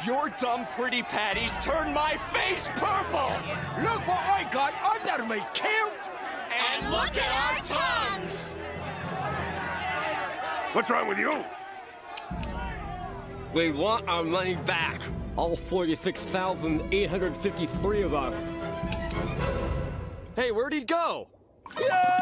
Your dumb pretty patties turned my face purple! Look what I got under me, Kill! And look at our tongues! What's wrong with you? We want our money back. All 46,853 of us. Hey, where'd he go? Yeah!